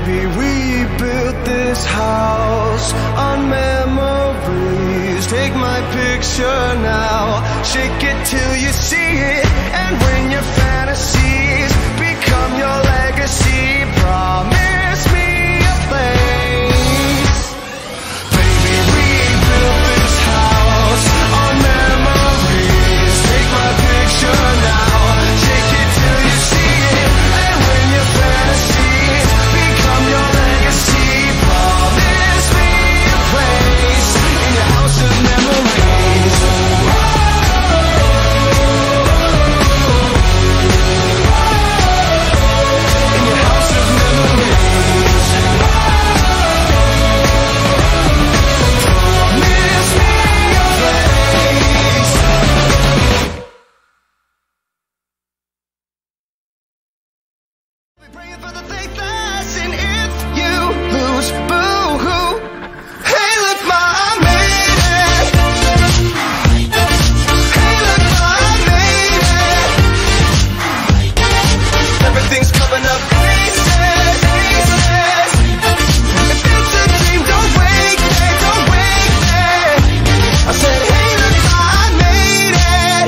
Baby, we built this house on memories. Take my picture now, shake it till you see it. And when your fantasies become your legacy, promise me a place. Baby, we built this house on memories. Take my picture now, shake it till you see it. And when your fantasies become your legacy, promise me a place in your house of memories. In your house of memories. Promise me a place. Praying for the thickness, and if you lose, boo-hoo. Hey, look, Ma, I made it. Hey, look, Ma, I made it. Everything's coming up pieces. If it's a dream, don't wake me, don't wake me. I said, hey, look, Ma, I made it.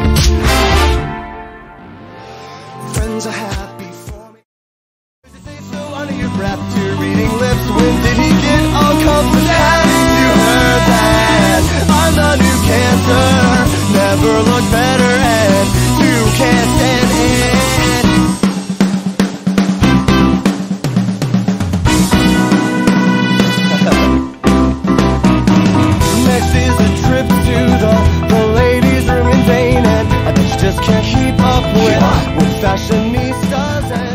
Friends are happy for me. Say so under your breath to reading lips. When did he get all confident? You heard that I'm the new cancer. Never looked better, and you can't stand it. Next is a trip to the ladies' room in Dane, and I bet you just can't keep up with fashionistas and